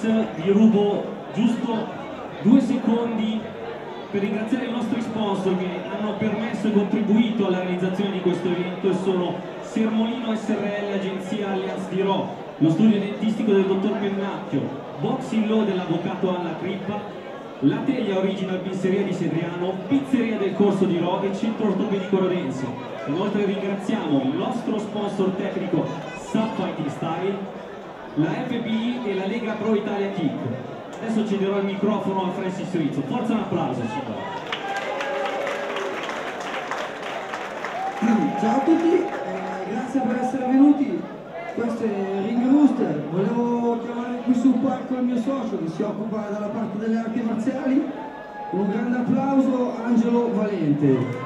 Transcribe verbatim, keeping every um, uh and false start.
vi rubo giusto due secondi per ringraziare i nostri sponsor che hanno permesso e contribuito alla realizzazione di questo evento, e sono Sermolino S R L, agenzia Allianz di Rho, lo studio dentistico del dottor Pennacchio, Boxing Law dell'avvocato Anna Crippa, la Teglia Original Pizzeria di Sedriano, Pizzeria del Corso di Rho e Centro Ortopedico Rodense. Inoltre ringraziamo il nostro sponsor tecnico Sub Fighting Style, la F P I e la Lega Pro Italia Kick. Adesso cederò il microfono a Francis Rizzo. Forza, un applauso, signora. Ciao a tutti, eh, grazie per essere venuti. Questo è Ring Rooster. Volevo chiamare qui sul palco il mio socio che si occupa dalla parte delle arti marziali. Un grande applauso, Angelo Valente.